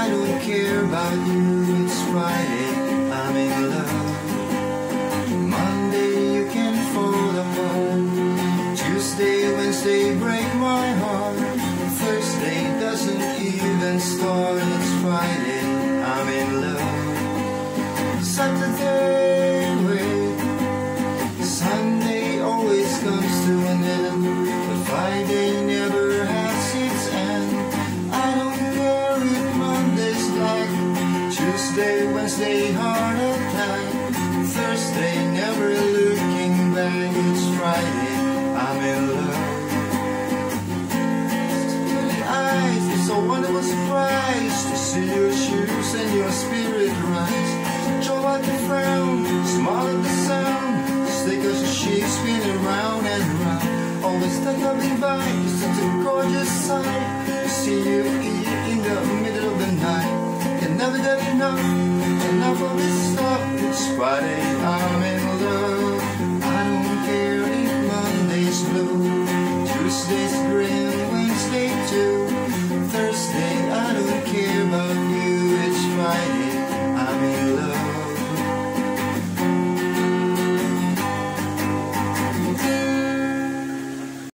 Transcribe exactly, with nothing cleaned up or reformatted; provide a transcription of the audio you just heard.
I don't care about you, it's Friday, I'm in love. Monday you can fall apart, Tuesday, Wednesday break my heart, Thursday doesn't even start, it's Friday, I'm in love. Saturday, wait, Sunday always comes to an end, but Friday never has its end. I don't care if Monday's like Tuesday, Wednesday heart attack, Thursday never looking back, it's Friday, I'm in love. It's so wonderful surprise to see your shoes and your spirit rise. Joy at the frown, smile at the sound, stay cause she's spinning round and round. Always stuck up in by, it's such a gorgeous sight to see you in the middle of the night. Can never get enough, enough of this stuff, it's Friday.